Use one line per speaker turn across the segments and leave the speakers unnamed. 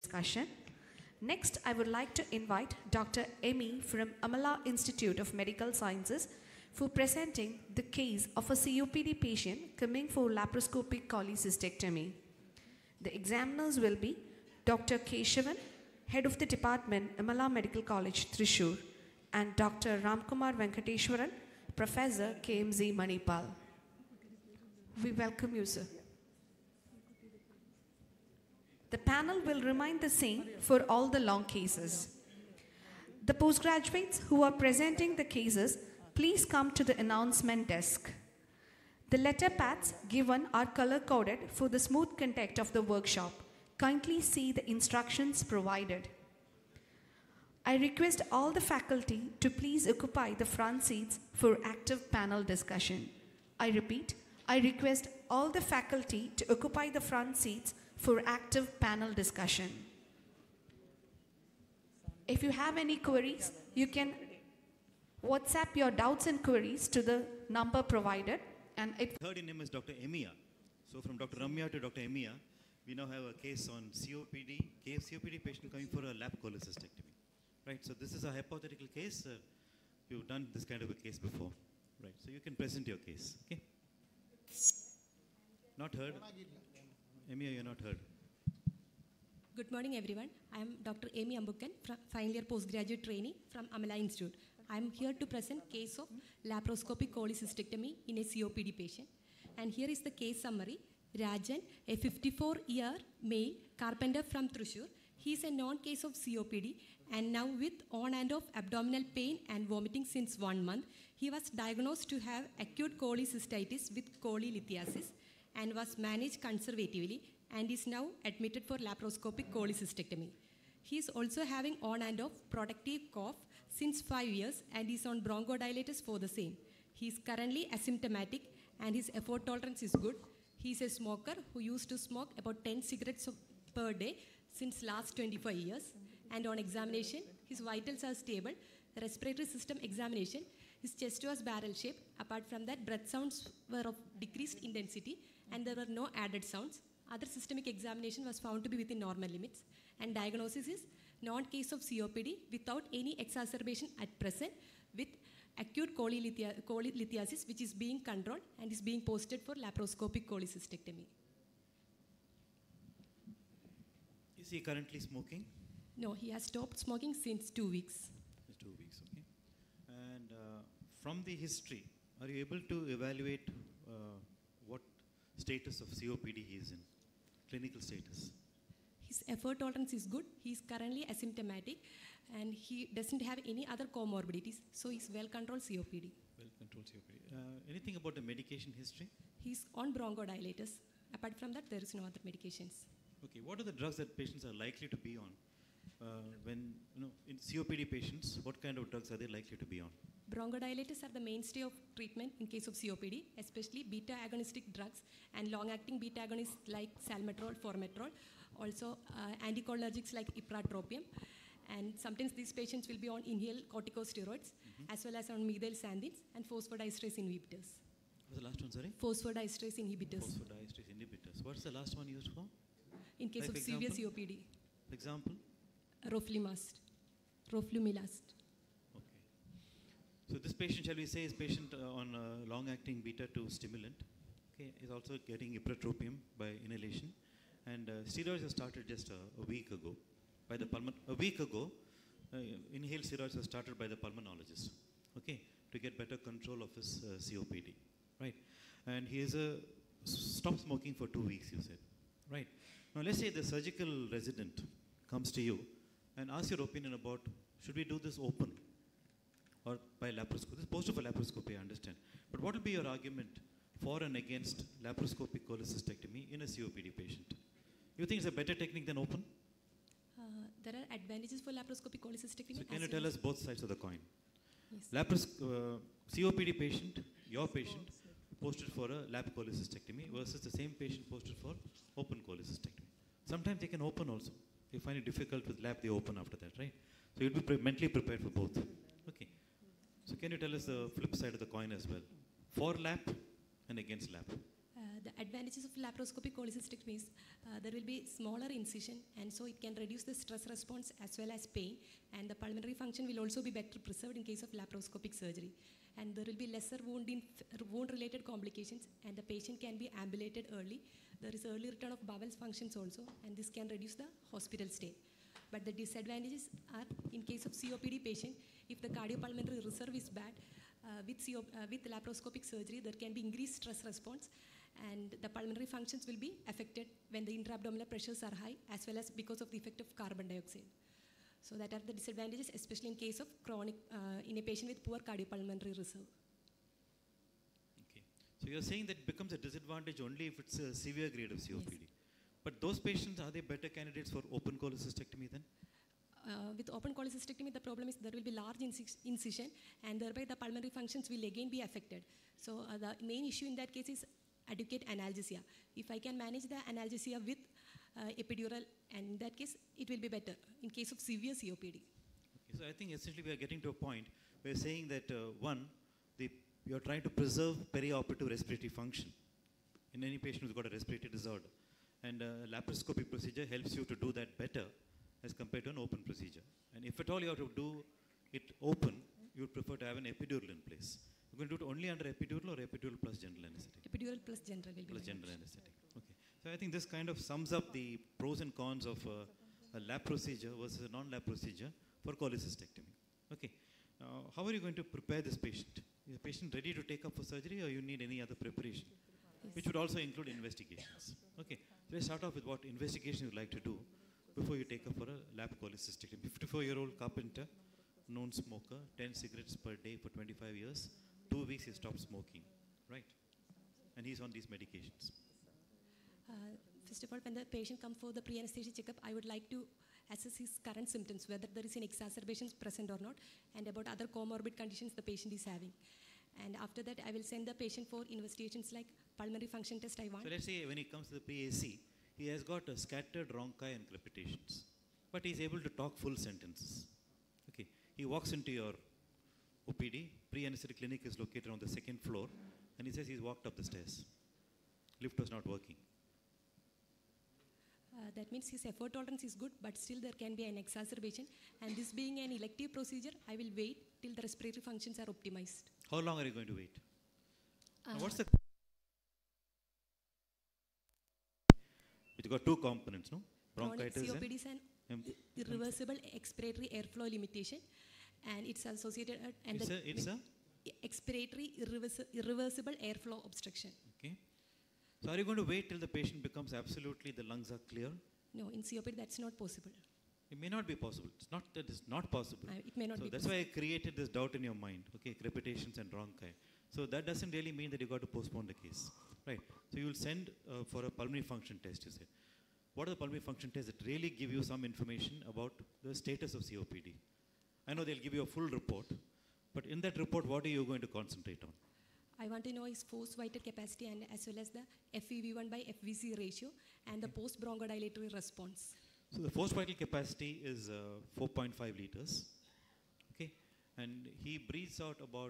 discussion. Next, I would like to invite Dr. Emmy from Amala Institute of Medical Sciences for presenting the case of a COPD patient coming for laparoscopic cholecystectomy. The examiners will be Dr. Keshavan, Head of the Department, Amala Medical College, Thrissur, and Dr. Ramkumar Venkateshwaran, Professor, KMZ Manipal. We welcome you, sir. The panel will remain the same for all the long cases. The postgraduates who are presenting the cases, please come to the announcement desk. The letter pads given are color-coded for the smooth conduct of the workshop. Kindly see the instructions provided. I request all the faculty to please occupy the front seats for active panel discussion. I repeat, I request all the faculty to occupy the front seats for active panel discussion. If you have any queries, you can WhatsApp your doubts and queries to the number provided. And
Third in name is Dr. Emiya. So from Dr. Ramya to Dr. Emiya, we now have a case on COPD, COPD patient coming for a lap cholecystectomy. Right, so this is a hypothetical case. You've done this kind of a case before. Right, so you can present your case. Okay. Not heard? Emiya, you're not heard.
Good morning, everyone. I am Dr. Amy Ambukan, final year postgraduate trainee from Amala Institute. I am here to present case of laparoscopic cholecystectomy in a COPD patient. And here is the case summary. Rajan, a 54-year male carpenter from Thrissur. He is a known case of COPD and now with on and off abdominal pain and vomiting since 1 month. He was diagnosed to have acute cholecystitis with cholelithiasis and was managed conservatively and is now admitted for laparoscopic cholecystectomy. He is also having on and off productive cough since 5 years and is on bronchodilators for the same. He is currently asymptomatic and his effort tolerance is good. He is a smoker who used to smoke about 10 cigarettes per day since last 25 years. And on examination, his vitals are stable. Respiratory system examination, his chest was barrel-shaped. Apart from that, breath sounds were of decreased intensity and there were no added sounds. Other systemic examination was found to be within normal limits. And diagnosis is non-case of COPD without any exacerbation at present with acute cholelithiasis which is being controlled and is being posted for laparoscopic cholecystectomy.
Is he currently smoking?
No, he has stopped smoking since 2 weeks.
2 weeks, okay. And from the history, are you able to evaluate what status of COPD he is in, clinical status?
His effort tolerance is good. He is currently asymptomatic and he doesn't have any other comorbidities. So he's well-controlled COPD.
Well-controlled COPD. Anything about the medication history?
He's on bronchodilators. Apart from that, there is no other medications.
Okay, what are the drugs that patients are likely to be on? When, in COPD patients, what kind of drugs are they likely to be on?
Bronchodilators are the mainstay of treatment in case of COPD, especially beta-agonistic drugs and long-acting beta-agonists like salmeterol, formoterol, also anticholinergics like ipratropium. And sometimes these patients will be on inhaled corticosteroids as well as on methylxanthines and phosphodiesterase inhibitors.
What's the last one, sorry?
Phosphodiesterase inhibitors.
Phosphodiesterase inhibitors. What's the last one used for?
In case of severe COPD.
Example?
Roflumilast. Roflumilast.
Okay. So this patient, shall we say, is patient on long-acting beta-2 stimulant. Okay, is also getting ipratropium by inhalation. And steroids were started just a week ago. By the inhaled steroids were started by the pulmonologist. Okay, to get better control of his COPD. Right. And he is stopped smoking for 2 weeks, you said. Right. Now let's say the surgical resident comes to you and asks your opinion about should we do this open or by laparoscopy. This is post of a laparoscopy, I understand. But what will be your argument for and against laparoscopic cholecystectomy in a COPD patient? You think it's a better technique than open?
There are advantages for laparoscopic cholecystectomy.
So can you tell us both sides of the coin?
Yes.
COPD patient, your patient, posted for a lap cholecystectomy versus the same patient posted for open cholecystectomy. Sometimes they can open also. They find it difficult with lap, they open after that, right? So you'll be mentally prepared for both. Okay. So can you tell us the flip side of the coin as well? For lap and against lap.
The advantages of laparoscopic cholecystectomy is there will be smaller incision, and so it can reduce the stress response as well as pain, and the pulmonary function will also be better preserved in case of laparoscopic surgery. And there will be lesser wound-related complications, and the patient can be ambulated early. There is early return of bowel functions also, and this can reduce the hospital stay. But the disadvantages are, in case of COPD patient, if the cardiopulmonary reserve is bad, with laparoscopic surgery, there can be increased stress response, and the pulmonary functions will be affected when the intra-abdominal pressures are high, as well as because of the effect of carbon dioxide. So that are the disadvantages, especially in case of chronic, in a patient with poor cardiopulmonary reserve.
Okay. So you're saying that it becomes a disadvantage only if it's a severe grade of COPD. Yes. But those patients, are they better candidates for open cholecystectomy then?
With open cholecystectomy, the problem is there will be large incision, and thereby the pulmonary functions will again be affected. So the main issue in that case is adequate analgesia. If I can manage the analgesia with epidural, and in that case, it will be better in case of severe COPD.
Okay, so I think essentially we are getting to a point where you're saying that you're trying to preserve perioperative respiratory function in any patient who's got a respiratory disorder. And laparoscopic procedure helps you to do that better as compared to an open procedure. And if at all you have to do it open, you would prefer to have an epidural in place. You're going to do it only under epidural or epidural plus general anesthetic?
Epidural plus general will be
plus general anesthetic. Okay. So I think this kind of sums up the pros and cons of a lap procedure versus a non-lap procedure for cholecystectomy. Okay. Now, how are you going to prepare this patient? Is the patient ready to take up for surgery, or you need any other preparation? Yes. Which would also include investigations. Okay. So let's start off with what investigation you'd like to do before you take up for a lap cholecystectomy. 54-year-old carpenter, known smoker, 10 cigarettes per day for 25 years. 2 weeks he stopped smoking, right? And he's on these medications.
First of all, when the patient comes for the pre-anesthesia checkup, I would like to assess his current symptoms, whether there is an exacerbation present or not, and about other comorbid conditions the patient is having. And after that, I will send the patient for investigations like pulmonary function test I want.
So let's say when he comes to the pre-AC, he has got scattered rhonchi and crepitations, but he's able to talk full sentences. Okay, he walks into your OPD, pre-anesthetic clinic is located on the 2nd floor, and he says he's walked up the stairs. Lift was not working.
That means his effort tolerance is good, but still there can be an exacerbation. And this being an elective procedure, I will wait till the respiratory functions are optimized.
How long are you going to wait? What's the... It's got two components, no? Bronchitis
COPD is an irreversible expiratory airflow limitation, and it's associated and
it's a
expiratory irreversible airflow obstruction.
Okay. So are you going to wait till the patient becomes absolutely, the lungs are clear?
No, in COPD that's not possible.
It may not be possible. It's not that it's not possible.
It may not be
that's
possible.
why I created this doubt in your mind. Okay, crepitations and bronchi. So that doesn't really mean that you got to postpone the case, right? So you will send for a pulmonary function test, you said. What are the pulmonary function tests that really give you some information about the status of COPD? I know they'll give you a full report, but in that report, what are you going to concentrate on?
I want to know his forced vital capacity, and as well as the FEV1 by FVC ratio and the post-bronchodilatory response.
So the forced vital capacity is 4.5 liters, okay? And he breathes out about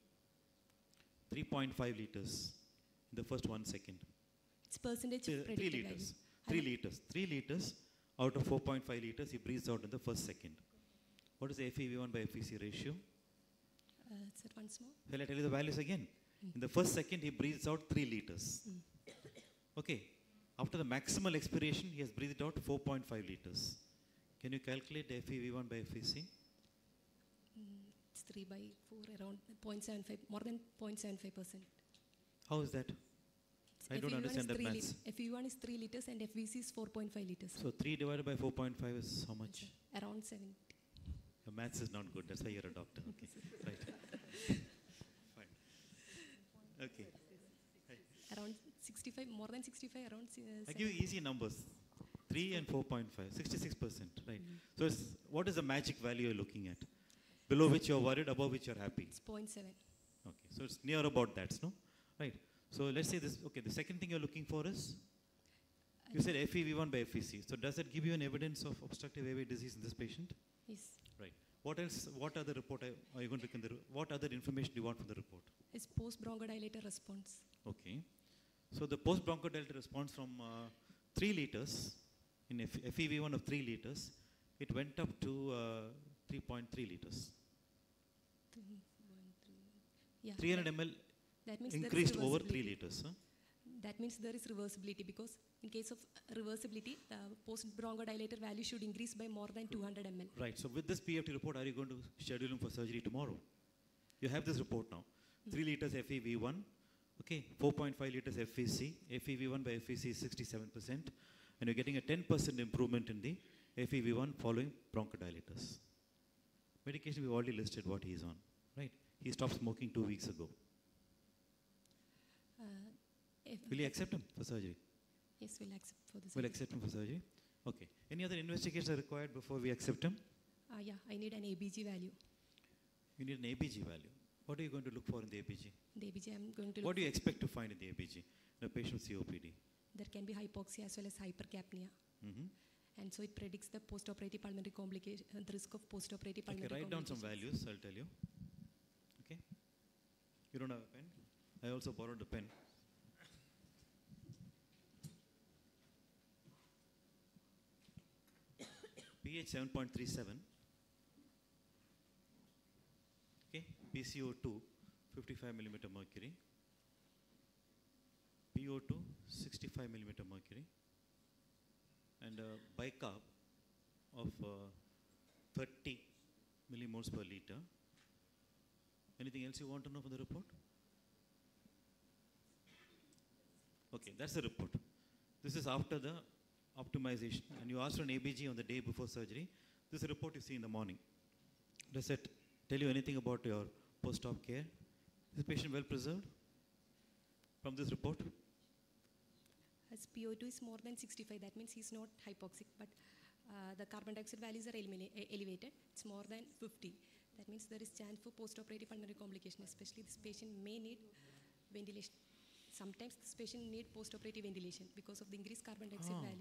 3.5 liters in the first 1 second.
It's percentage
3 liters. 3 liters. 3 liters out of 4.5 liters he breathes out in the first second. What is the FEV1 by FVC ratio?
It's at once more.
Shall I tell you the values again? In the first second, he breathes out 3 liters. Okay. After the maximal expiration, he has breathed out 4.5 liters. Can you calculate the FEV1 by FVC?
It's 3 by 4, around 0.75, more than 0.75%.
How is that? I don't understand that maths.
FEV1 is 3 liters and FVC is 4.5 liters.
So 3 divided by 4.5 is how much?
Around 70.
Your maths is not good. That's why you're a doctor. Okay. Right. Fine. Okay.
Around 65, more than 65, around
I give you easy numbers. 3 and 4.5, 66%, right? So what is the magic value you're looking at? Below which you're worried, above which you're happy?
It's 0.7.
Okay, so it's near about that, no? Right. So let's say this, okay, the second thing you're looking for is? You said FEV1 by FVC. So does that give you an evidence of obstructive airway disease in this patient?
Yes.
Right. What else, what other report are you going to look in what other information do you want from the report?
It's post-bronchodilator response.
Okay. So the post-bronchodilator response from 3 liters, in FEV1 of 3 liters, it went up to 3.3 liters.
3.3. Yeah.
300 ml
That means
increased
there is
over 3
reversibility.
liters. Huh?
That means there is reversibility, because in case of reversibility, the post-bronchodilator value should increase by more than 200 ml.
Right. So with this PFT report, are you going to schedule him for surgery tomorrow? You have this report now. 3 liters FEV1, okay, 4.5 liters FVC. FEV1 by FVC is 67%, and you're getting a 10% improvement in the FEV1 following bronchodilators. Medication we've already listed what he's on, right? He stopped smoking 2 weeks ago. Will you accept him for surgery?
Yes, we'll accept for this.
Will accept him for surgery? Okay. Any other investigations are required before we accept him?
Yeah, I need an ABG value.
You need an ABG value. What are you going to look for in the ABG?
The ABG I'm going to
What
look
do you expect to find in the ABG in a patient with COPD?
There can be hypoxia as well as hypercapnia.
Mm-hmm.
And so it predicts the post-operative pulmonary complication, the risk of post-operative
Okay,
pulmonary
write down some
complications.
values, I'll tell you. Okay? You don't have a pen? I also borrowed a pen. pH 7.37. Okay, PCO2 55 millimeter mercury. PO2 65 millimeter mercury. And bicarb of 30 millimoles per liter. Anything else you want to know from the report? Okay, that's the report. This is after the optimization. And you asked for an ABG on the day before surgery. This is a report you see in the morning. Does it tell you anything about your post-op care? Is the patient well preserved from this report?
As PO2 is more than 65, that means he's not hypoxic, but the carbon dioxide values are elevated. It's more than 50. That means there is chance for post-operative pulmonary complication, especially this patient may need ventilation. Sometimes this patient need post-operative ventilation because of the increased carbon dioxide value.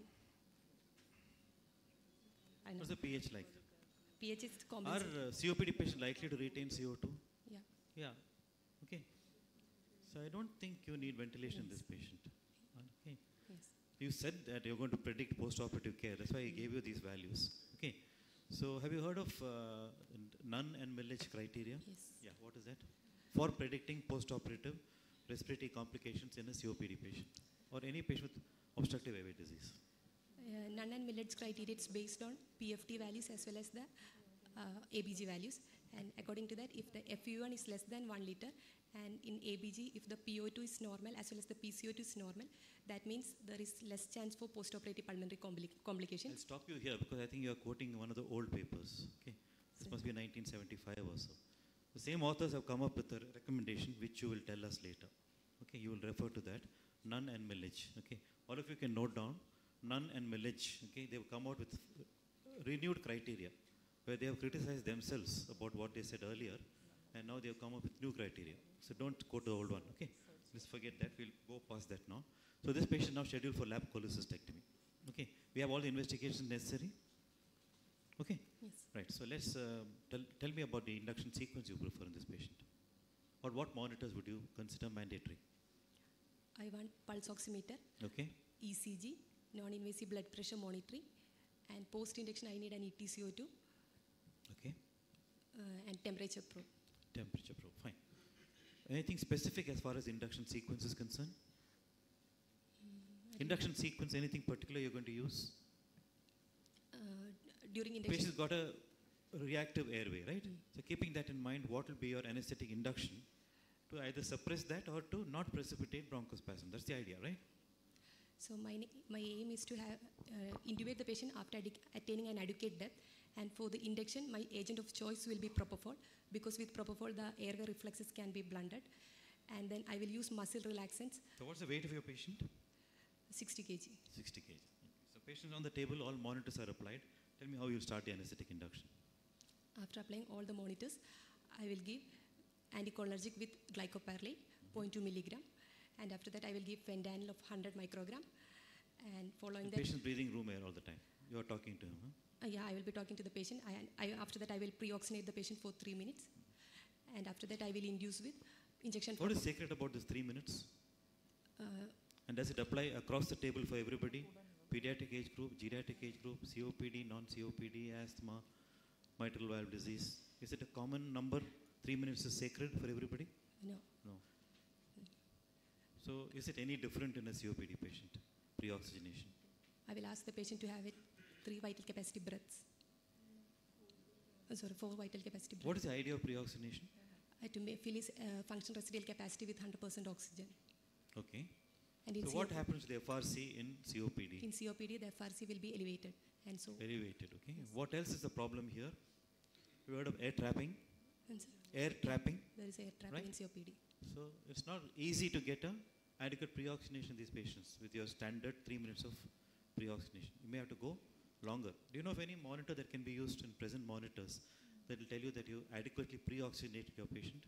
I know.
What's the pH like?
pH is
Are
compensated.
COPD patients likely to retain CO2?
Yeah.
Yeah. Okay. So I don't think you need ventilation in this patient. Okay.
Yes.
You said that you're going to predict post-operative care. That's why I gave you these values. Okay. So have you heard of Nunn and Milledge criteria?
Yes.
Yeah. What is that? For predicting post-operative respiratory complications in a COPD patient or any patient with obstructive airway disease.
Nunn and Milledge criteria, it's based on PFT values as well as the ABG values. And according to that, if the FEV1 is less than 1 liter, and in ABG, if the PO2 is normal as well as the PCO2 is normal, that means there is less chance for post-operative pulmonary
I'll
complications.
stop you here because I think you're quoting one of the old papers. Okay, this must be 1975 or so. The same authors have come up with a recommendation which you will tell us later. Okay, you will refer to that. Nunn and Milledge. Okay, all of you can note down Nunn and Milledge. Okay, they've come out with renewed criteria where they have criticized themselves about what they said earlier, and now they have come up with new criteria. So don't quote the old one. Okay, let's forget that. We'll go past that now. So this patient now scheduled for lap cholecystectomy. Okay, we have all the investigations necessary. Okay.
Yes.
Right. So let's tell me about the induction sequence you prefer in this patient, or what monitors would you consider mandatory?
I want pulse oximeter,
Okay.
ECG, non-invasive blood pressure monitoring, and post-induction I need an ETCO2
Okay.
and temperature probe.
Temperature probe. Fine. Anything specific as far as induction sequence is concerned? Induction sequence. Anything particular you're going to use?
During induction,
Patient's got a reactive airway, right? So keeping that in mind, what will be your anesthetic induction to either suppress that or to not precipitate bronchospasm? That's the idea, right?
so my aim is to have intubate the patient after attaining an adequate depth, and for the induction, my agent of choice will be propofol, because with propofol the airway reflexes can be blunted, and then I will use muscle relaxants,
So what's the weight of your patient?
60 kg.
60 kg. So patient on the table, all monitors are applied. Tell me how you start the anesthetic induction.
After applying all the monitors, I will give anticholinergic with glycopyrrolate, 0.2 milligram, and after that I will give fentanyl of 100 microgram, and following
The
that,
patient's breathing room air all the time. You are talking to him, huh?
yeah, I will be talking to the patient. After that I will pre-oxygenate the patient for 3 minutes, and after that I will induce with injection.
What is sacred about this 3 minutes? does it apply across the table for everybody? Pediatric age group, geriatric age group, COPD, non-COPD, asthma, mitral valve disease. Is it a common number? 3 minutes is sacred for everybody?
No.
No. So is it any different in a COPD patient? Pre-oxygenation.
I will ask the patient to have 3 vital capacity breaths. 4 vital capacity breaths.
What is the idea of pre-oxygenation?
To fill his functional residual capacity with 100% oxygen.
Okay.
And in
So what happens to the FRC in COPD?
In COPD, the FRC will be elevated. And so,
Elevated, okay. What else is the problem here? You heard of air trapping?
and so
Air trapping.
there is air trapping
Right.
in COPD.
So it's not easy to get a adequate pre-oxygenation in these patients with your standard 3 minutes of pre-oxygenation. You may have to go longer. Do you know of any monitor that can be used in present monitors that will tell you that you adequately pre-oxygenated your patient?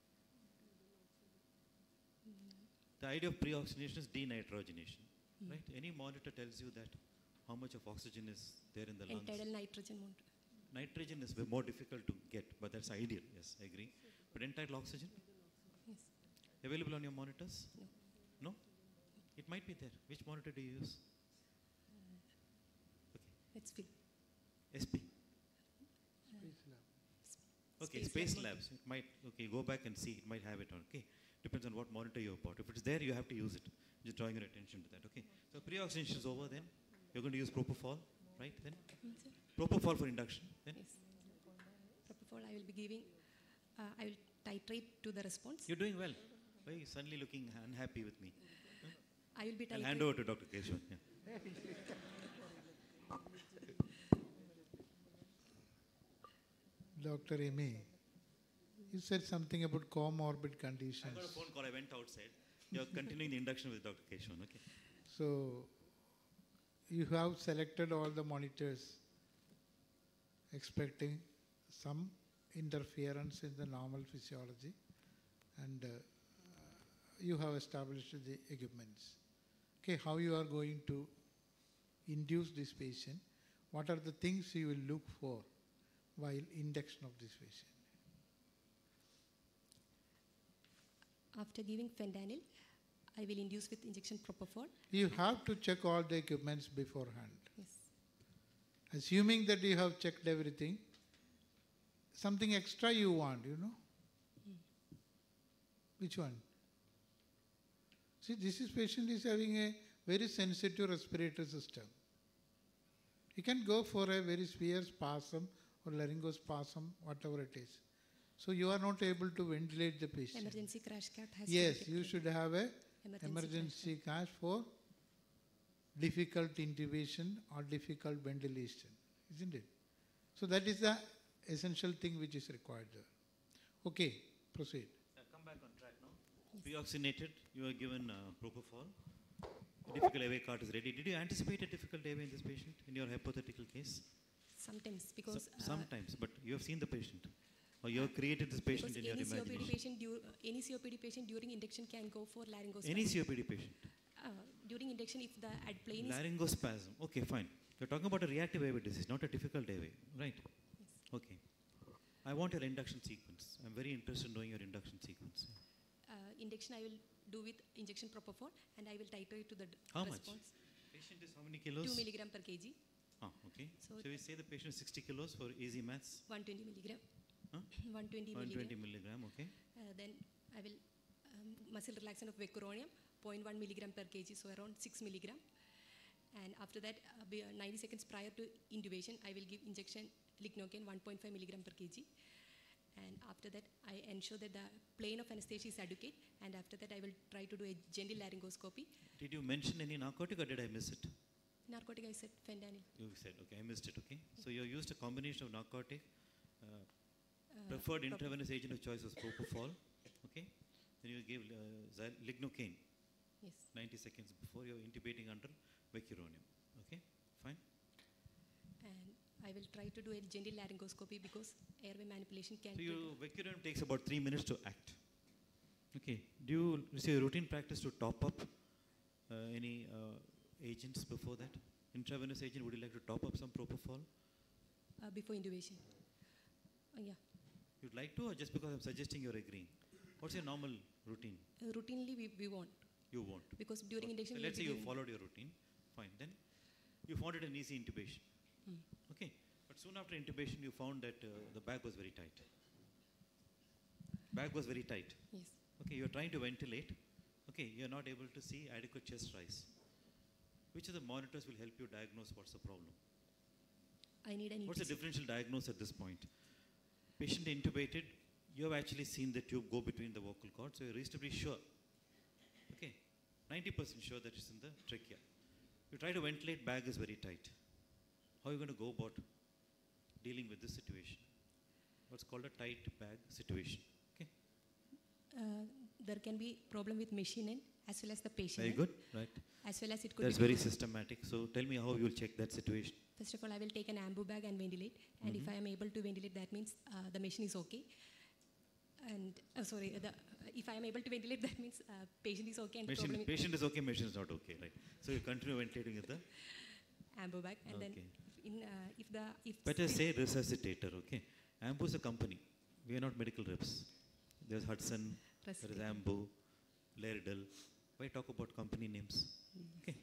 The idea of pre-oxygenation is denitrogenation, right? Any monitor tells you that how much of oxygen is there in the lungs.
End-tidal nitrogen won't.
Nitrogen is more difficult to get, but that's ideal. Yes, I agree. But end-tidal oxygen
Yes.
available on your monitors?
No.
No? It might be there. Which monitor do you use?
Let's fill.
SP. Okay, Space Labs. It might, okay, go back and see. It might have it on, okay? Depends on what monitor you bought. If it's there, you have to use it. Just drawing your attention to that, okay? So pre-oxygenation is over then. You're going to use propofol, right? Then
Sir?
propofol for induction. Then
Yes. Propofol I will be giving, I will titrate to the response.
you're doing well. Why are you suddenly looking unhappy with me?
I will be
I'll hand over to Dr. Keshav. Yeah.
Dr. Amy, you said something about comorbid
I
conditions.
got a phone call. I went outside. You're continuing the induction with Dr. Keshav, okay?
So, you have selected all the monitors expecting some interference in the normal physiology, and you have established the equipments. Okay, how you are going to induce this patient? What are the things you will look for while induction of this patient?
After giving fentanyl, I will induce with injection propofol.
You have to check all the equipments beforehand.
Yes.
Assuming that you have checked everything, something extra you want, you know? Which one? See, this patient is having a very sensitive respiratory system. You can go for a very severe spasm or laryngospasm, whatever it is. So you are not able to ventilate the patient.
Emergency crash cart has
Yes,
to be
you
kept.
should have a
Emergency
emergency cash for difficult intubation or difficult ventilation, isn't it? So that is the essential thing which is required there. Okay, proceed.
Come back on track now. Pre-oxygenated, you are given propofol. Difficult airway cart is ready. Did you anticipate a difficult airway in this patient in your hypothetical case?
Sometimes because
Sometimes, but you have seen the patient. Or you have created this patient in your
any COPD
imagination.
patient any COPD patient during induction can go for laryngoscopy.
Any COPD patient.
During induction, if the plane is
Laryngospasm. Okay, fine. You're talking about a reactive airway disease, not a difficult airway, right? Okay. I want your induction sequence. I'm very interested in knowing your induction sequence.
induction, I will do with injection propofol, and I will titrate to the
How much?
response.
Patient is how many kilos?
2 milligram per kg,
Ah, okay.
So
So we say the patient is 60 kilos for easy maths.
120 milligram.
Huh?
120
120
milligram.
milligram, okay.
Then I will muscle relaxant of vecuronium, 0.1 milligram per kg, so around 6 milligram. And after that, 90 seconds prior to intubation, I will give injection lignocaine 1.5 milligram per kg. And after that, I ensure that the plane of anesthesia is adequate. And after that, I will try to do a gentle laryngoscopy.
Did you mention any narcotic or did I miss it?
Narcotic, I said fentanyl.
You said, okay, I missed it, okay. So you used a combination of narcotic, preferred intravenous agent of choice was propofol, okay. Then you gave lignocaine
Yes.
90 seconds before you're intubating under vecuronium, okay, fine.
And I will try to do a gentle laryngoscopy because airway manipulation can
So
trigger.
your vecuronium takes about 3 minutes to act, okay. Do you receive a routine practice to top up any agents before that? Intravenous agent, would you like to top up some propofol?
Before intubation. Yeah.
You'd like to, or just because I'm suggesting you're agreeing? What's your normal routine?
Routinely, we want.
You won't.
Because during
Okay.
induction,
So
we
let's
will
say
be
you
giving-
followed your routine, fine. Then you found it an easy intubation.
Hmm.
Okay. But soon after intubation, you found that the bag was very tight. Bag was very tight.
Yes.
Okay, you're trying to ventilate. Okay, you're not able to see adequate chest rise. Which of the monitors will help you diagnose what's the problem?
I need an
What's the
ETC.
differential diagnosis at this point? Patient intubated, you have actually seen the tube go between the vocal cords, so you're reasonably sure. Okay, 90% sure that it's in the trachea. You try to ventilate, bag is very tight. How are you going to go about dealing with this situation? What's called a tight bag situation. Okay,
There can be problem with machine end as well as the patient
very
end,
good, right?
as well as it could
That's
be
very systematic. So tell me how you'll check that situation.
First of all, I will take an ambu bag and ventilate. And if I am able to ventilate, that means the machine is okay. And if I am able to ventilate, that means patient is okay and the problem
Patient is okay, machine is not okay, right? So you continue ventilating with the
ambu bag. And then
Okay.
if
better say resuscitator, okay? Ambu is a company. We are not medical reps. There's Hudson, there is
Resuscitator.
Ambu, Laerdal. Why talk about company names? Okay.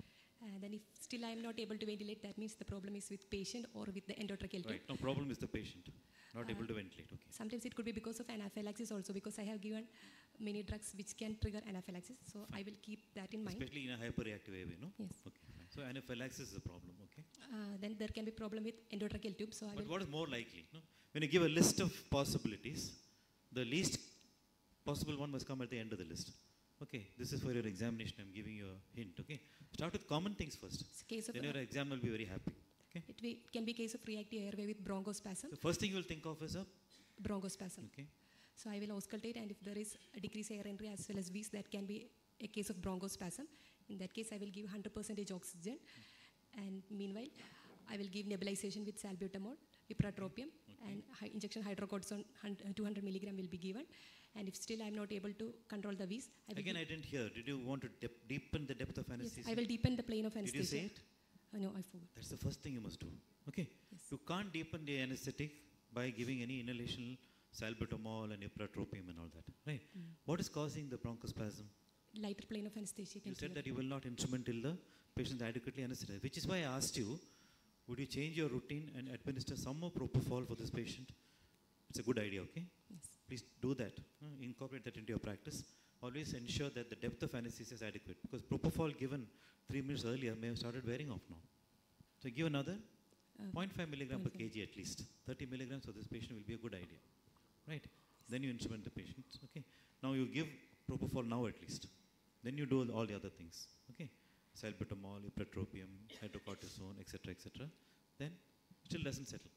then if still I am not able to ventilate, that means the problem is with patient or with the endotracheal tube.
Right. No problem is the patient. Not able to ventilate. Okay.
Sometimes it could be because of anaphylaxis also, because I have given many drugs which can trigger anaphylaxis. So I will keep that in mind.
Especially in a hyperreactive AV, no?
Yes.
Okay. Fine. So anaphylaxis is a problem, okay?
Then there can be problem with endotracheal tube. So I
But
will.
what is more likely? No? When you give a list of possibilities, the least possible one must come at the end of the list. Okay, this is for your examination. I'm giving you a hint. Okay, start with common things first.
It's case of
Then your exam will be very happy. Okay.
it can be case of reactive airway with bronchospasm.
The first thing you will think of is a
Bronchospasm.
okay.
So I will auscultate, and if there is a decreased air entry as well as wheeze, that can be a case of bronchospasm. In that case, I will give 100% oxygen, and meanwhile, I will give nebulization with salbutamol, ipratropium, and injection hydrocortisone 200 milligram will be given. And if still I am not able to control the wheeze, I will
Again, I didn't hear. Did you want to deepen the depth of
yes,
anesthesia?
I will deepen the plane of
Did
anesthesia.
you say it?
No, I forgot.
That's the first thing you must do. Okay.
Yes.
You can't deepen the anesthetic by giving any inhalation salbutamol and ipratropium and all that. Right. What is causing the bronchospasm?
Lighter plane of anesthesia.
You
can
said
trigger.
that you will not instrument till the patient is adequately anesthetized, which is why I asked you, would you change your routine and administer some more propofol for this patient? It's a good idea, okay?
Yes.
Please do that. Incorporate that into your practice. Always ensure that the depth of anesthesia is adequate, because propofol given 3 minutes earlier may have started wearing off now. So give another 0.5 milligram per
0.5.
kg at least. 30 milligrams for this patient will be a good idea. Right? Then you instrument the patient. Okay. Now you give propofol now at least. Then you do all the other things. Okay. Salbutamol, ipratropium, hydrocortisone, etc., etc. Then still doesn't settle.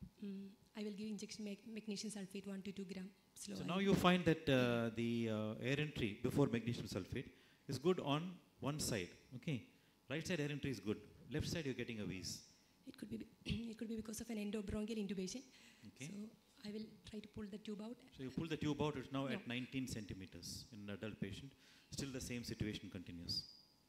I will give injection magnesium sulfate 1 to 2 gram. Slow.
So now you find that the air entry before magnesium sulfate is good on one side. Okay. Right side air entry is good. Left side you're getting a wheeze.
It could be it could be because of an endobronchial intubation.
Okay.
So I will try to pull the tube out.
So you pull the tube out, it's now
No.
at 19 centimeters in an adult patient. Still the same situation continues.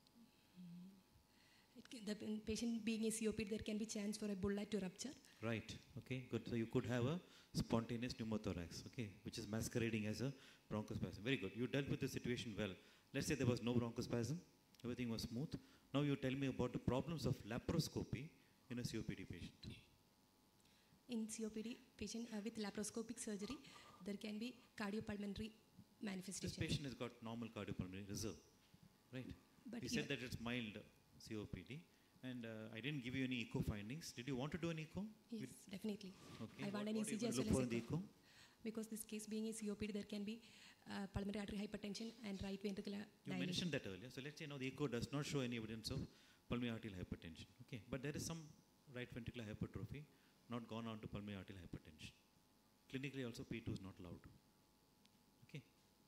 The patient being a COPD, there can be chance for a bulla to rupture.
Right. Okay. Good. So you could have a spontaneous pneumothorax. Okay, which is masquerading as a bronchospasm. Very good. You dealt with the situation well. Let's say there was no bronchospasm. Everything was smooth. Now you tell me about the problems of laparoscopy in a COPD patient.
In COPD patient with laparoscopic surgery, there can be cardiopulmonary
This
manifestation.
patient has got normal cardiopulmonary reserve. Right.
But
You said that it's mild COPD. And I didn't give you any echo findings. Did you want to do an echo?
yes, definitely.
Okay.
I want an
What do you
ECG as
look
well
for
as
in the
echo.
echo?
Because this case being a COPD, there can be pulmonary artery hypertension and right ventricular
You
dilation.
mentioned that earlier. So let's say now the echo does not show any evidence of pulmonary arterial hypertension. Okay, but there is some right ventricular hypertrophy, not gone on to pulmonary arterial hypertension. Clinically also P2 is not allowed. Okay.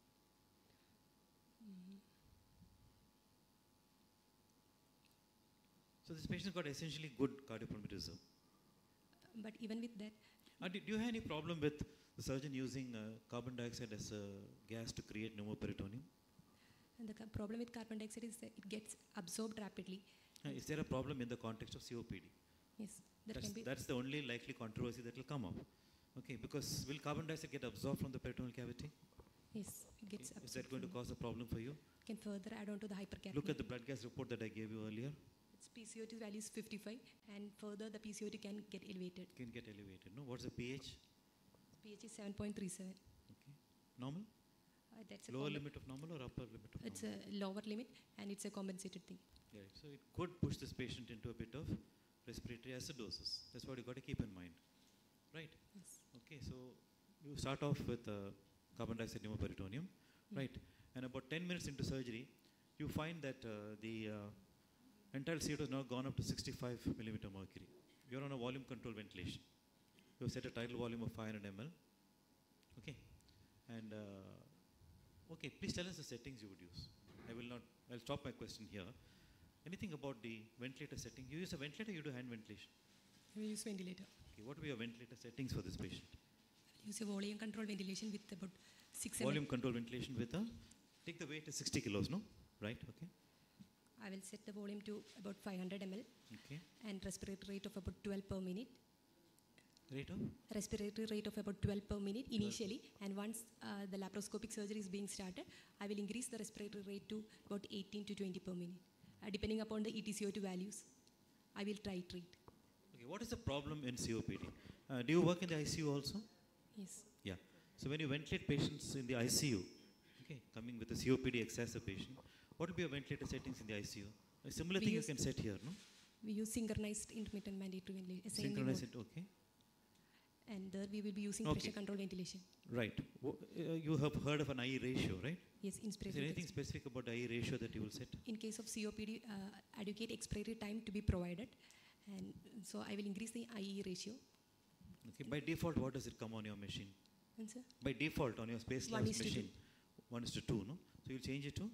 So this patient got essentially good cardiopulmonary reserve.
But even with that,
Do you have any problem with the surgeon using carbon dioxide as a gas to create pneumoperitoneum?
and the problem with carbon dioxide is that it gets absorbed rapidly.
Is there a problem in the context of COPD?
Yes, there can be.
That's the only likely controversy that will come up. Okay, because will carbon dioxide get absorbed from the peritoneal cavity?
Yes, it gets
Is that
upset
going to
for me.
cause a problem for you?
Can further add on to the hypercapnia.
Look at the blood gas report that I gave you earlier.
Its PCO2 value is 55, and further the PCO2 can get elevated.
Can get elevated. No, what's the pH?
pH is 7.37.
Okay, normal.
That's a
Lower
compen-
limit of normal or upper limit of
It's
normal?
a lower limit, and it's a compensated thing.
Yeah, so it could push this patient into a bit of respiratory acidosis. That's what you got to keep in mind, right?
Yes.
Okay, so you start off with carbon dioxide pneumoperitoneum, right? And about 10 minutes into surgery, you find that the entire CO2 has now gone up to 65 millimeter mercury. You're on a volume control ventilation. You have set a tidal volume of 500 ml. Okay, and okay, please tell us the settings you would use. I'll stop my question here. Anything about the ventilator setting? You use a ventilator, you do hand ventilation.
We use ventilator.
Okay, what will be your ventilator settings for this patient?
We use a volume control ventilation with about 6
Volume
ml.
control ventilation with take the weight is 60 kilos, no? Right, okay.
I will set the volume to about 500 ml
Okay.
and respiratory rate of about 12 per minute.
Rate of?
Respiratory rate of about 12 per minute initially, and once the laparoscopic surgery is being started, I will increase the respiratory rate to about 18 to 20 per minute, depending upon the ETCO2 values. I will titrate.
Okay, what is the problem in COPD? Do you work in the ICU also?
Yes.
Yeah. So when you ventilate patients in the ICU, okay, coming with a COPD exacerbation, what will be your ventilator settings in the ICU? A similar
We
thing you
use-
can set here, no?
We use synchronized intermittent mandatory ventilation.
Synchronize it, okay.
And there we will be using
Okay.
pressure control ventilation.
Right. You have heard of an IE ratio, right?
Yes,
Is there
inspiratory.
anything specific about the IE ratio that you will set?
In case of COPD, adequate expiry time to be provided, and so I will increase the IE ratio.
Okay. By default, what does it come on your machine?
And sir,
By default on your space
1
labs
is to
machine, 1:2, no? So you'll change it to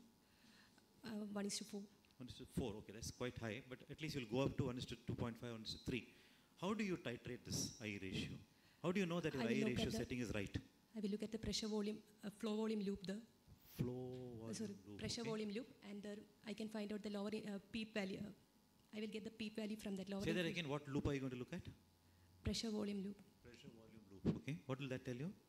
1:4.
1:4. Okay, that's quite high, but at least you'll go up to 1:2.5, 1:3. How do you titrate this IE ratio? How do you know that your
I will
IE
look
ratio
at the-
setting is right?
I will look at the pressure volume, flow volume loop there.
Flow volume loop,
Pressure
okay.
volume loop, and there I can find out the lower PEEP value. I will get the PEEP value from that lower.
Say that again. What loop are you going to look at?
Pressure volume loop.
Pressure volume loop. Okay. What will that tell you?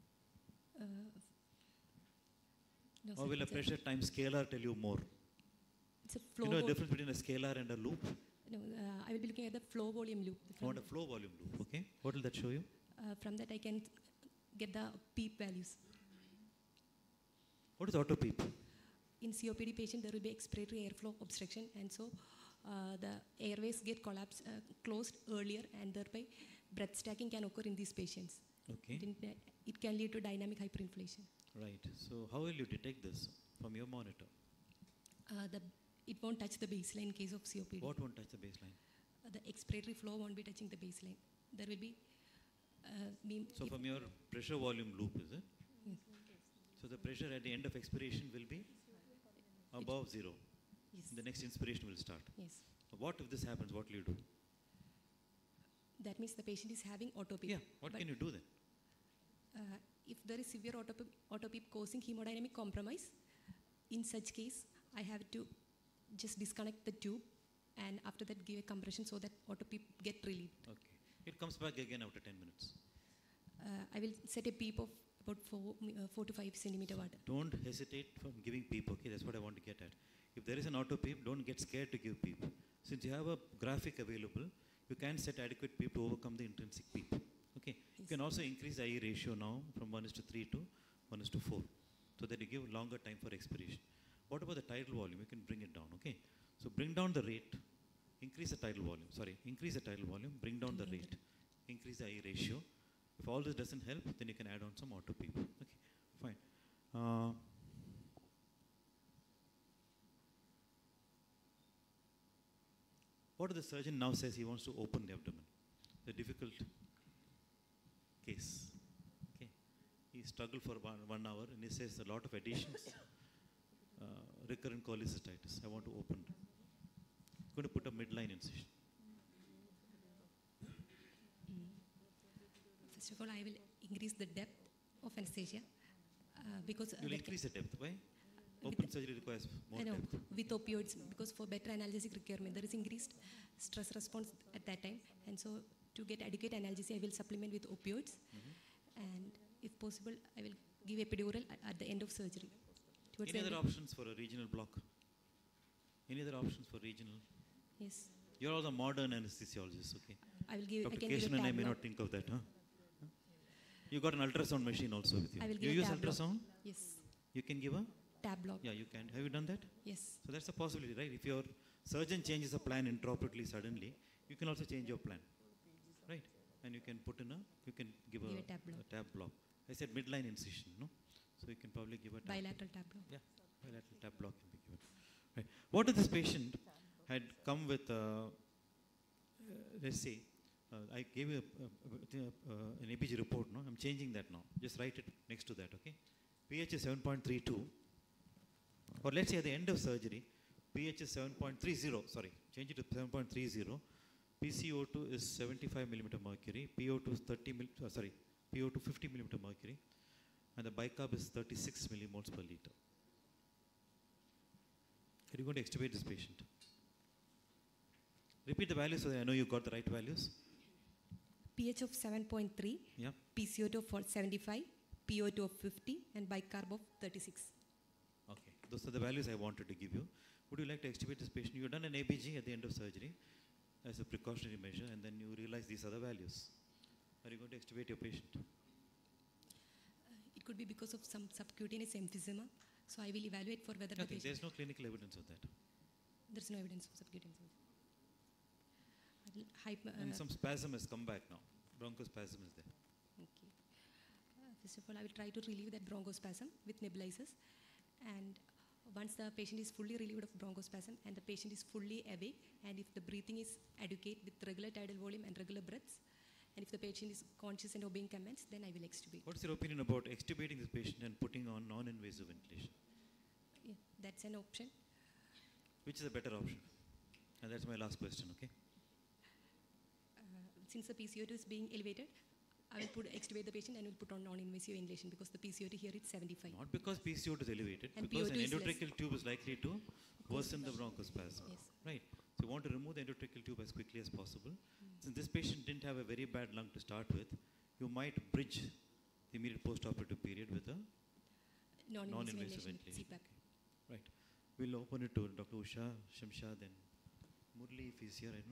No,
Or
sir,
will a
it's
pressure times scalar tell you more?
It's a flow.
You know the difference between a scalar and a loop?
No, I will be looking at the flow volume loop.
I want a flow volume loop. Okay. What will that show you?
From that I can get the PEEP values.
What is auto peep?
In COPD patient, there will be expiratory airflow obstruction, and so the airways get closed earlier, and thereby breath stacking can occur in these patients.
Okay.
It can lead to dynamic hyperinflation.
Right. So how will you detect this from your monitor?
It won't touch the baseline in case of COPD.
What won't touch the baseline?
The expiratory flow won't be touching the baseline. There will be.
So
if-
from your pressure volume loop, is it?
Yes.
So the pressure at the end of expiration will be above zero.
Yes.
The next inspiration will start.
Yes.
What if this happens? What will you do?
That means the patient is having autopip.
Yeah. What
But,
can you do then?
If there is severe autopip causing hemodynamic compromise, in such case, I have to just disconnect the tube, and after that give a compression so that autopip get relieved.
Okay. It comes back again after 10 minutes.
I will set a PEEP of about 4 to 5 centimeter water.
Don't hesitate from giving PEEP. Okay, that's what I want to get at. If there is an auto PEEP, don't get scared to give PEEP. Since you have a graphic available, you can set adequate PEEP to overcome the intrinsic PEEP. Okay. You can also increase the IE ratio now from 1:3 to 1:4, so that you give longer time for expiration. What about the tidal volume? You can bring it down. Okay. So bring down the rate, increase the tidal volume. Sorry, increase the tidal volume, bring down the rate, increase the IE ratio. If all this doesn't help, then you can add on some auto PEEP. Okay, fine. What if the surgeon now says he wants to open the abdomen? The difficult case. Okay, he struggled for 1 hour and he says a lot of additions. Recurrent cholecystitis. I want to open. I'm going to put a midline incision.
First of all, I will increase the depth of anesthesia because
You'll
that
increase the depth. Why? Open surgery requires more
I know,
depth.
with opioids, because for better analgesic requirement, there is increased stress response at that time, and so to get adequate analgesia, I will supplement with opioids, and if possible, I will give epidural at the end of surgery. Towards
Any
the
other
end.
options for a regional block? Any other options for regional?
Yes.
You're all the modern anesthesiologists, okay?
I will give. I
Dr.
can give a
Keshavan and I may
tablo.
not think of that, huh? You got an ultrasound machine also with you.
I will
You
give a
use
tablo.
ultrasound?
Yes.
You can give a?
Tablo.
Yeah, you can. Have you done that?
Yes.
So that's a possibility, right? If your surgeon changes a plan intraoperatively suddenly, you can also change your plan, right? And you can put in you can give
Give
a
a tab block.
tab block. I said midline incision, no? So you can probably give a tab
Bilateral tablo.
Yeah, bilateral tab block can be given. Right. What if this patient had come with, let's say, I gave you an ABG report, no? I'm changing that now. Just write it next to that, okay? pH is 7.32. Or let's say at the end of surgery, pH is 7.30, sorry, change it to 7.30. PCO2 is 75 millimeter mercury, PO2 is PO2 50 millimeter mercury, and the bicarb is 36 millimoles per liter. Are you going to extubate this patient? Repeat the values so that I know you got the right values.
pH of 7.3,
Yeah.
PCO2 of 75, PO2 of 50, and bicarb of 36.
Okay. Those are the values I wanted to give you. Would you like to extubate this patient? You've done an ABG at the end of surgery as a precautionary measure, and then you realize these are the values. Are you going to extubate your patient?
It could be because of some subcutaneous emphysema, so I will evaluate for whether the
Okay,
patient.
there's no clinical evidence of that.
There's no evidence of subcutaneous emphysema. I will
And some spasm has come back now. Bronchospasm is there.
Okay. First of all, I will try to relieve that bronchospasm with nebulizers, and once the patient is fully relieved of bronchospasm and the patient is fully awake, and if the breathing is adequate with regular tidal volume and regular breaths, and if the patient is conscious and obeying commands, then I will extubate.
What's your opinion about extubating this patient and putting on non-invasive ventilation?
Yeah, that's an option.
Which is a better option? And that's my last question, okay?
Since the PCO2 is being elevated, I will extubate the patient and will put on non-invasive ventilation because the PCO2 here is 75.
Not because PCO2 is elevated,
And
because an
PO2 is less.
endotracheal tube is likely to worsen the bronchospasm.
Yes.
Right. So you want to remove the endotracheal tube as quickly as possible. Since this patient didn't have a very bad lung to start with, you might bridge the immediate post-operative period with a
Non-invasive ventilation,
ventilation.
CPAP.
Right. We'll open it to Dr. Usha, Shamshad, then Murli if he's here, I know.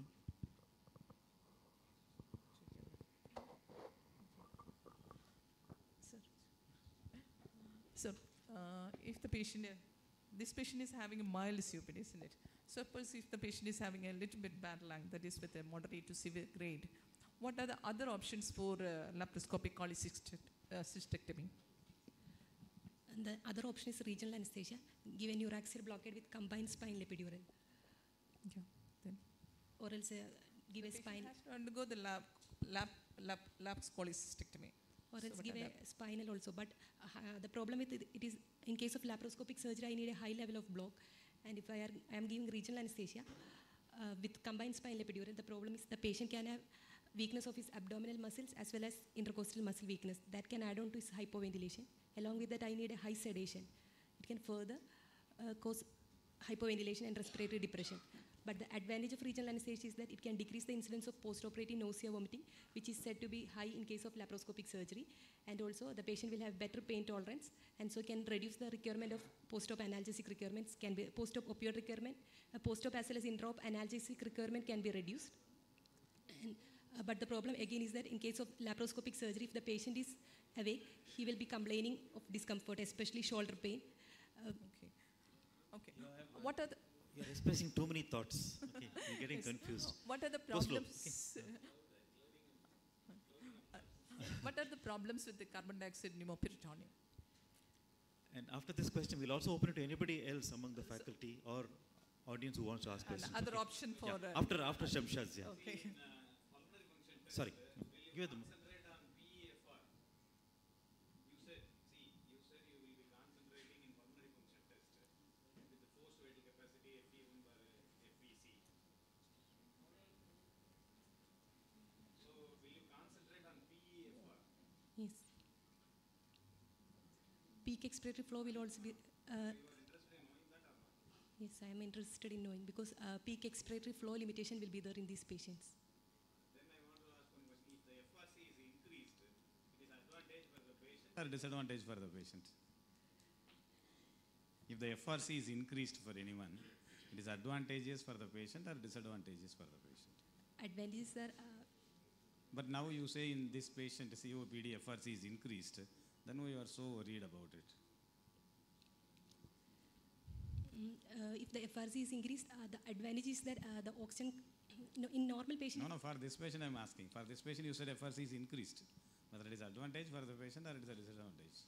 So, if the patient, this patient is having a mild COPD, isn't it? Suppose if the patient is having a little bit bad lung, that is with a moderate to severe grade, what are the other options for laparoscopic cholecystectomy?
And the other option is regional anesthesia, give a neuraxial blockade with combined spinal epidural,
Yeah. Then
or else give a
the
spine,
patient has to undergo the laps cholecystectomy.
or
So
else
what
give
are
a spinal also. But the problem with it is, in case of laparoscopic surgery, I need a high level of block. And if I am giving regional anesthesia with combined spinal epidural, the problem is the patient can have weakness of his abdominal muscles as well as intercostal muscle weakness. That can add on to his hypoventilation. Along with that, I need a high sedation. It can further cause hypoventilation and respiratory depression. But the advantage of regional anesthesia is that it can decrease the incidence of post-operative nausea, vomiting, which is said to be high in case of laparoscopic surgery. And also, the patient will have better pain tolerance, and so can reduce the requirement of post-op analgesic requirements, can be post-op opioid requirement, post-op as well as intra-op analgesic requirement can be reduced. And, but the problem again is that in case of laparoscopic surgery, if the patient is awake, he will be complaining of discomfort, especially shoulder pain.
Okay. Okay. What are the
You're expressing too many thoughts. Okay, you're getting confused.
What are the
Go slow.
problems? What are the problems with the carbon dioxide pneumoperitoneum?
And after this question, we'll also open it to anybody else among the faculty or audience who wants to ask
And
questions.
other
okay?
option for
Yeah. After Shamshad's, yeah.
okay.
Sorry. Give it the
Concentrate on PEFR. You said you will be concentrating in pulmonary function test with the forced vital capacity FE1 by FVC. So will you concentrate on PEFR?
Yes. Peak expiratory flow will also be. Yes, I am interested in knowing because peak expiratory flow limitation will be there in these patients.
Then I want to ask one question. If the FRC is increased, it is advantage for the patient or disadvantage for the patient? If the FRC is increased for anyone, it is advantageous for the patient or disadvantageous for the patient?
Advantages are
But now you say in this patient COPD FRC is increased, then we are so worried about it.
if the FRC is increased, the advantage is that the oxygen in normal patient.
No, for this patient I'm asking. For this patient you said FRC is increased. Whether it is advantage for the patient or it is a disadvantage?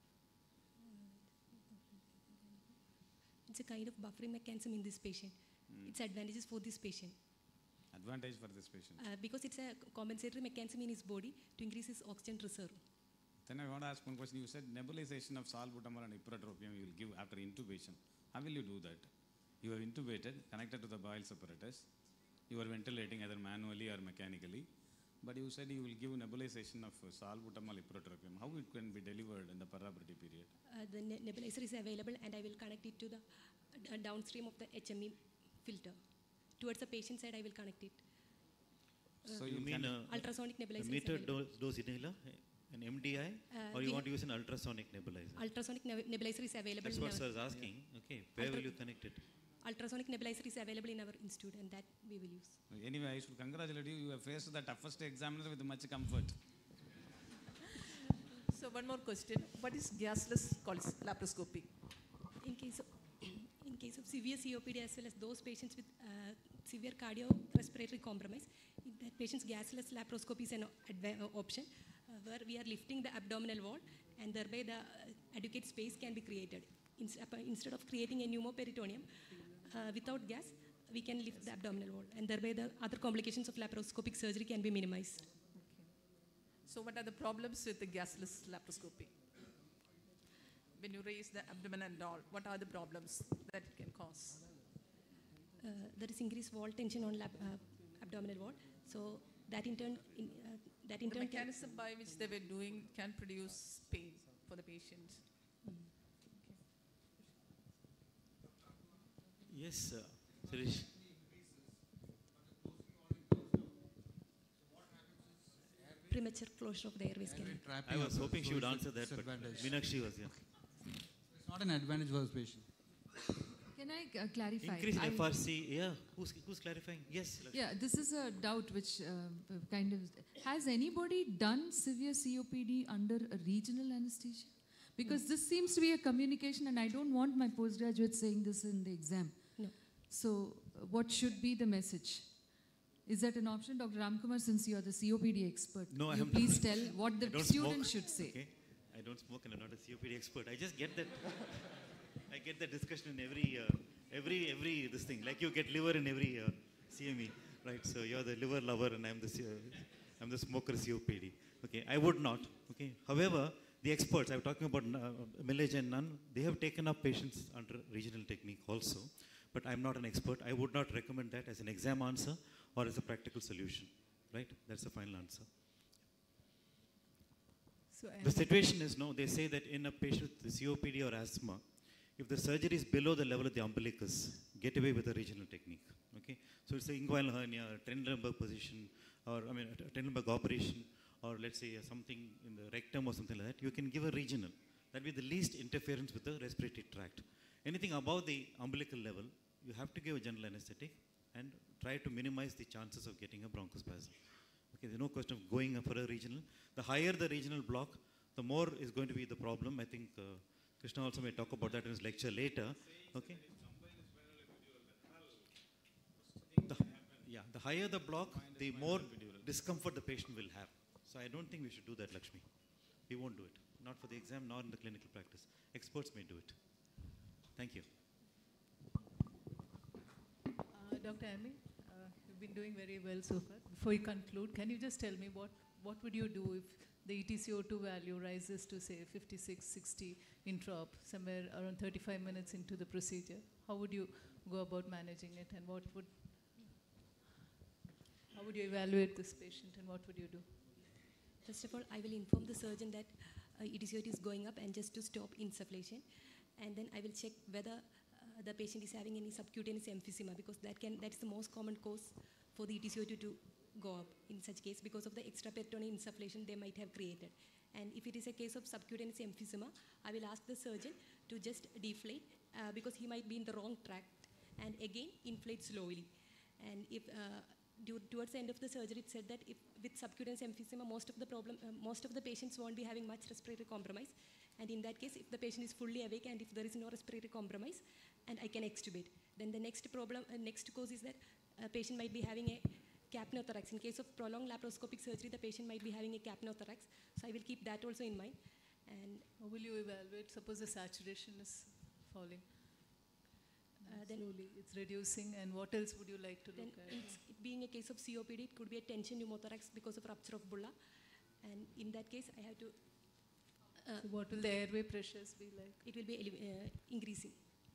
It's a kind of buffering mechanism in this patient. It's advantages for this patient.
Advantage for this patient.
Because it's a compensatory mechanism in his body to increase his oxygen reserve.
Then I want to ask one question. You said nebulization of salbutamol and ipratropium you will give after intubation. How will you do that? You are intubated, connected to the bowel apparatus. You are ventilating either manually or mechanically. But you said you will give nebulization of salbutamol ipratropium. How it can be delivered in the perioperative period?
The nebulizer is available and I will connect it to the downstream of the HME filter. Towards the patient side, I will connect it.
So
you mean
ultrasonic nebulizer.
a metered dose inhaler, an MDI, or you want to use an ultrasonic nebulizer?
Ultrasonic nebulizer is available.
That's what sir is asking. Okay, where will you connect it?
Ultrasonic nebulizer is available in our institute, and that we will use.
Anyway, I should congratulate you. You have faced the toughest examiner with much comfort.
So one more question. What is gasless laparoscopy?
In case of severe COPD as well as those patients with severe cardiorespiratory compromise, that patient's gasless laparoscopy is an option where we are lifting the abdominal wall and thereby the adequate space can be created. Instead of creating a pneumoperitoneum without gas, we can lift the abdominal wall and thereby the other complications of laparoscopic surgery can be minimized.
Okay. So what are the problems with the gasless laparoscopy? When you raise the abdomen and all, what are the problems that it can cause?
There is increased wall tension on abdominal wall. So that in turn,
The mechanism by which they were doing can produce pain for the patient.
Yes, Suresh.
premature closure of the airways can.
I was hoping she would answer that, but Meenakshi was here.
It's not an advantage for the patient.
Can I clarify?
Increase in FRC, yeah. Who's clarifying? Yes. Lakshmi.
Yeah, this is a doubt which kind of... Has anybody done severe COPD under a regional anesthesia? Because this seems to be a communication and I don't want my postgraduates saying this in the exam.
No.
So what should be the message? Is that an option? Dr. Ramkumar, since you are the COPD expert,
No, I
you
am
please
not.
tell what the
I don't
student
smoke,
should say.
Okay? I don't smoke and I'm not a COPD expert. I just get that. I get that discussion in every this thing. Like you get liver in every CME, right? So you're the liver lover and I'm the smoker COPD. Okay, I would not. Okay. However, the experts, I'm talking about Millage and Nunn, they have taken up patients under regional technique also. But I'm not an expert. I would not recommend that as an exam answer or as a practical solution. Right? That's the final answer.
So
The situation is, no, they say that in a patient with COPD or asthma, if the surgery is below the level of the umbilicus, get away with a regional technique. Okay? So it's an inguinal hernia, a Trendelenburg position, or a Trendelenburg operation, or let's say something in the rectum or something like that, you can give a regional. That will be the least interference with the respiratory tract. Anything above the umbilical level, you have to give a general anesthetic and try to minimize the chances of getting a bronchospasm. Okay, there's no question of going for a regional. The higher the regional block, the more is going to be the problem. I think Krishna also may talk about that in his lecture later. Okay. The higher the block, the more discomfort the patient will have. So I don't think we should do that, Lakshmi. We won't do it. Not for the exam, nor in the clinical practice. Experts may do it. Thank you.
Dr. Amy, you've been doing very well so far. Before you conclude, can you just tell me what would you do if the ETCO2 value rises to say 56, 60 intra-op, somewhere around 35 minutes into the procedure? How would you go about managing it, and how would you evaluate this patient, and what would you do?
First of all, I will inform the surgeon that ETCO2 is going up and just to stop insufflation. And then I will check whether the patient is having any subcutaneous emphysema, because that is the most common cause for the ETCO2 to go up in such case because of the extraperitoneal insufflation they might have created. And if it is a case of subcutaneous emphysema, I will ask the surgeon to just deflate because he might be in the wrong tract and again inflate slowly. And if towards the end of the surgery, it said that if with subcutaneous emphysema, most of the patients won't be having much respiratory compromise. And in that case, if the patient is fully awake and if there is no respiratory compromise, and I can extubate, then the next cause is that a patient might be having a capnothorax. In case of prolonged laparoscopic surgery, the patient might be having a capnothorax. So I will keep that also in mind. And
how will you evaluate? Suppose the saturation is falling.
Then
slowly it's reducing, and what else would you like to look at?
It being a case of COPD, it could be a tension pneumothorax because of rupture of bulla, and in that case I have to
so what will the airway pressures be like?
It will be increasing.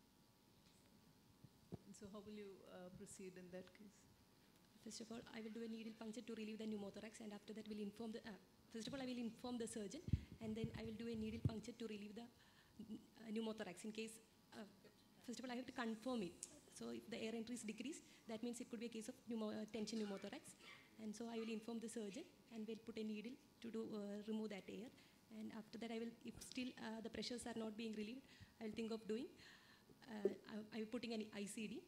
So how will you proceed in that case?
First of all, I will do a needle puncture to relieve the pneumothorax, and after that will inform the first of all I will inform the surgeon, and then I will do a needle puncture to relieve the pneumothorax. In case first of all I have to confirm it. So if the air entry is decreased, that means it could be a case of tension pneumothorax, and so I will inform the surgeon and we'll put a needle to remove that air. And after that, I will, if still the pressures are not being relieved, I will think of doing, I will putting an ICD.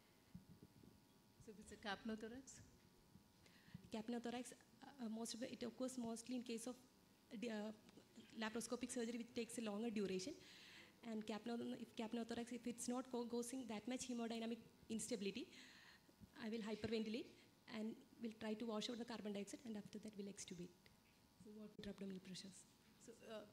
So if it's a capnothorax?
Capnothorax, it occurs mostly in case of laparoscopic surgery, which takes a longer duration. And capnothorax, if it's not causing that much hemodynamic instability, I will hyperventilate and will try to wash out the carbon dioxide, and after that, we'll extubate.
So what
abdominal pressures?
So,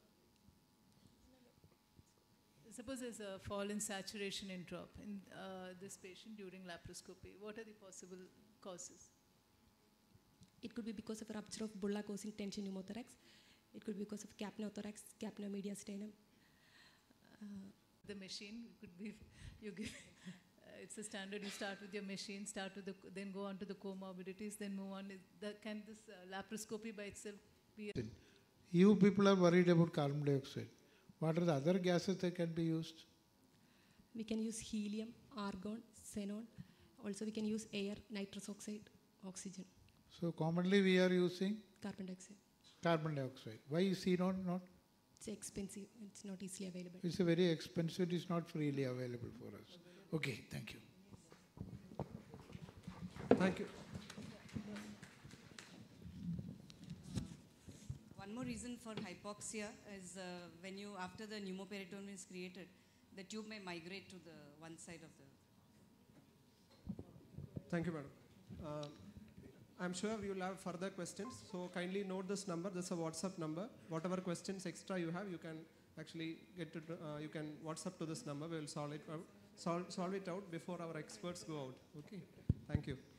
suppose there's a fall in saturation in drop in this patient during laparoscopy. What are the possible causes?
It could be because of a rupture of bulla causing tension pneumothorax. It could be because of capnothorax, capnomediastinum.
The machine could be, you give, it's a standard, you start with your machine, then go on to the comorbidities, then move on. Can this laparoscopy by itself be?
You people are worried about carbon dioxide. What are the other gases that can be used?
We can use helium, argon, xenon. Also we can use air, nitrous oxide, oxygen.
So commonly we are using?
Carbon dioxide.
Carbon dioxide. Why is xenon not?
It's expensive. It's not easily available.
It's a very expensive. It's not freely available for us. Okay, thank you.
Thank you.
One more reason for hypoxia is when you, after the pneumoperitoneum is created, the tube may migrate to the one side of the...
Thank you, madam. I'm sure you will have further questions, so kindly note this number. This is a WhatsApp number. Whatever questions extra you have, you can actually get to, you can WhatsApp to this number. We will solve it out before our experts go out. Okay. Thank you.